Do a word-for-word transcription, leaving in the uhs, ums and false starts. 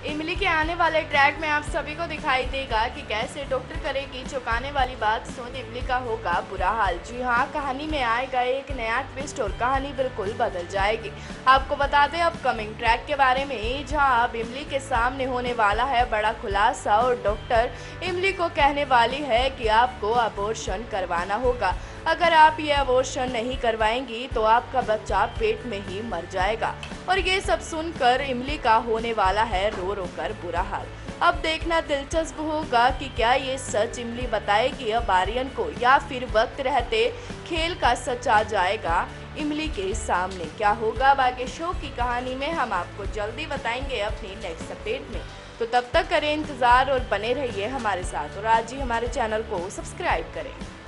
इमली के आने वाले ट्रैक में आप सभी को दिखाई देगा कि कैसे डॉक्टर करेगी चौंकाने वाली बात सुन इमली का होगा बुरा हाल। जी हाँ, कहानी में आएगा एक नया ट्विस्ट और कहानी बिल्कुल बदल जाएगी। आपको बता दें अपकमिंग ट्रैक के बारे में, जहाँ अब इमली के सामने होने वाला है बड़ा खुलासा और डॉक्टर इमली को कहने वाली है कि आपको अबॉर्शन करवाना होगा। अगर आप ये अबॉर्शन नहीं करवाएंगी तो आपका बच्चा पेट में ही मर जाएगा। और ये सब सुनकर इमली का होने वाला है रो रो कर बुरा हाल। अब देखना दिलचस्प होगा कि क्या ये सच इमली बताएगी अब आर्यन को, या फिर वक्त रहते खेल का सच आ जाएगा इमली के सामने। क्या होगा बाकी शो की कहानी में, हम आपको जल्दी बताएंगे अपनी नेक्स्ट अपडेट में। तो तब तक करें इंतज़ार और बने रहिए हमारे साथ, और आज ही हमारे चैनल को सब्सक्राइब करें।